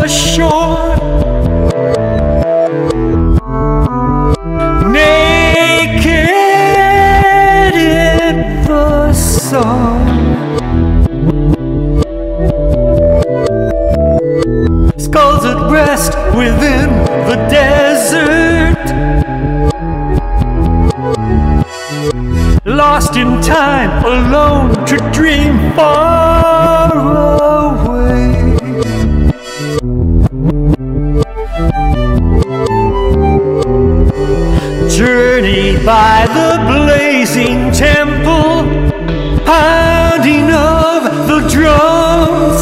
the shore, naked in the sun. Skulls at rest within the desert, lost in time, alone to dream far away. Journey by the blazing temple, pounding of the drums.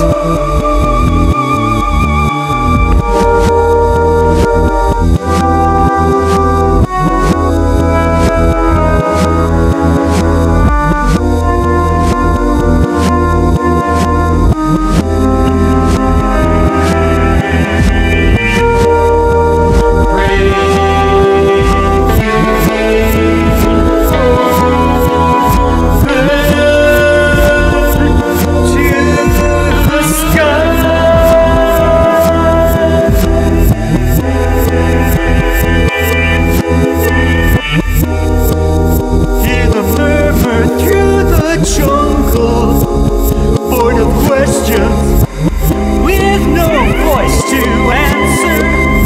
With no voice to answer,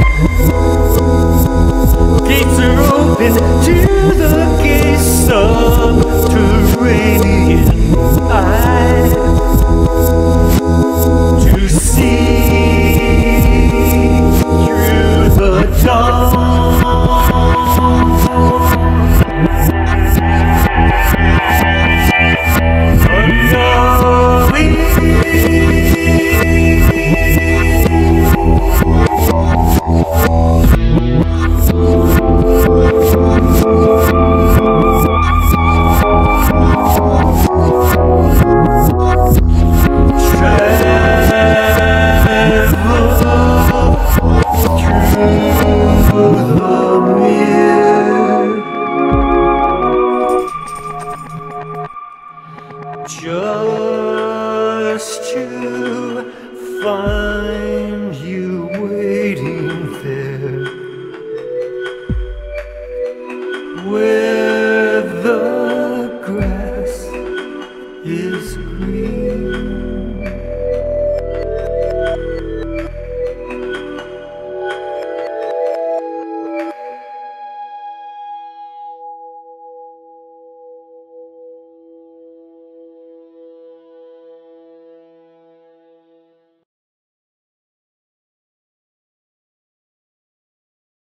gates are open to the gay subterranean eye, to see through the dawn. Just to find